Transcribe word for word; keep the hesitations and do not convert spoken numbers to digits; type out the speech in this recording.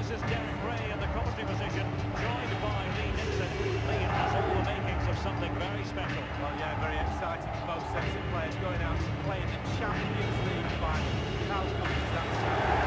this is Derek Ray in the commentary position, joined by Lee Nixon. Lee, it has all the makings of something very special. Well, yeah, very exciting for both sets of players going out to play in the Champions League final. How good does that sound?